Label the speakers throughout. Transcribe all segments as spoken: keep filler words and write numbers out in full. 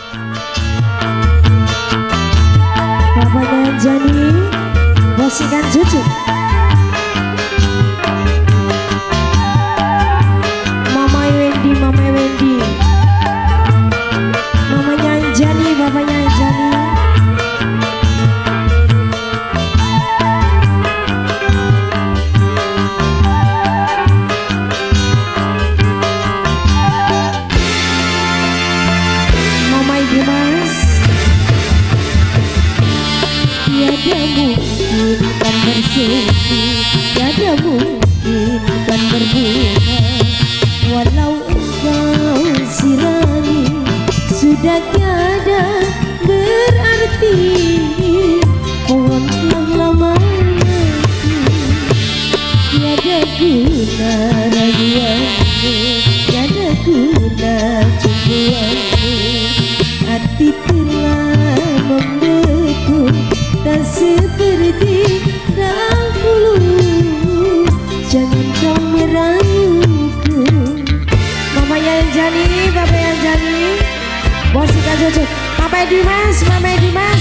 Speaker 1: Bapaknya Jani, bos ikan cucu. Mama Wendy, Mama Wendy. Mamanya Jani, bapaknya Jani. Tiada mungkin kan bersemi, tiada mungkin kan berbunga, walau engkau sirami sudah tiada berarti. Pohon telah lama mati, tiada guna raguanmu, tiada guna cumbuanmu. Hati telah membeku, tak seperti dahulu. Jangan kau meraguku. Mama yang Jani, Papa yang Jani, bos ikan cucu. Mama Dimas, Mama Dimas,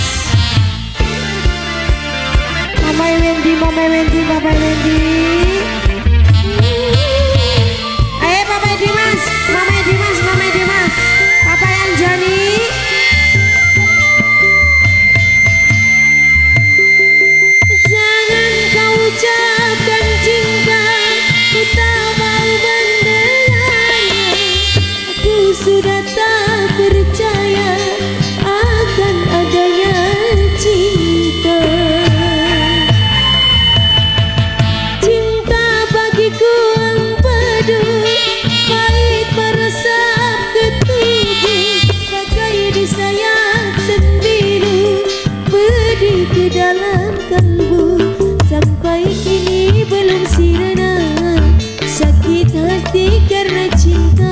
Speaker 1: Mama Wendy, Mama Wendy, Papa Wendy. Ayo Papa Dimas, Mama Dimas, Mama Dimas, Papa yang Jani. Ucapkan cinta, ku tak mau mendengarnya. Aku sudah tak percaya akan adanya cinta. Cinta bagiku empedu, pahit meresap ke tubuh, bagai disayat sembilu, pedih ke dalam kalbu. Sampai kini belum sirna sakit hati karena cinta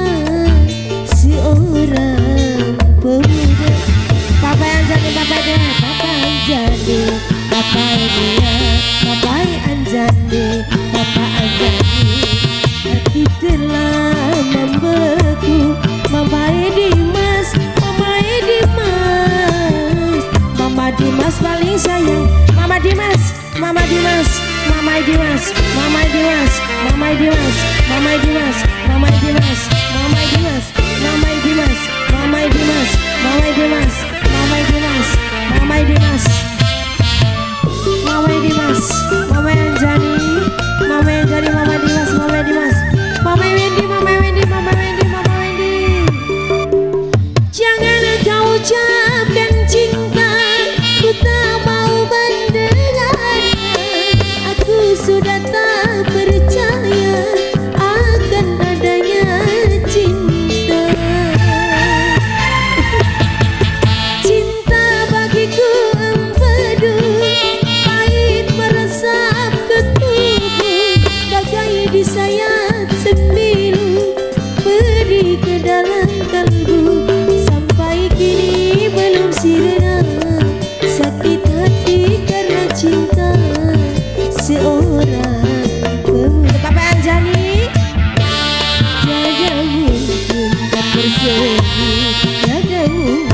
Speaker 1: seorang pemuda. Papa yang jadi papa dia, papa yang jadi papa dia, papa yang jadi papa Anjani. Hati telah membeku, Mama Dimas, Mama Dimas, Mama Dimas paling sayang. Mama Dimas, Mama Dimas, Mama Dimas, Mama Dimas, Mama Dimas, Mama Dimas, Mama Dimas, Mama Dimas, Mama Dimas, Mama Dimas, Mama Dimas, Mama Dimas, Mama Dimas, Mama Dimas, Mama yang Jani, Mama yang Jani, Mama Dimas, Mama Dimas, Mama Wendy, Mama Wendy, Mama Wendy, Mama Wendy. Jangan kau ucapkan cinta, ku tak mau mendengarnya. Aku sudah tak percaya akan adanya cinta. Cinta bagiku empedu, pahit meresap ke tubuh, bagai disayat sembilu, pedih ke dalam kalbu. Sampai kini belum sirna sakit hati karena cinta seorang pemuda. Papa Anjani, tiada mungkin kan bersemi, tiada mungkin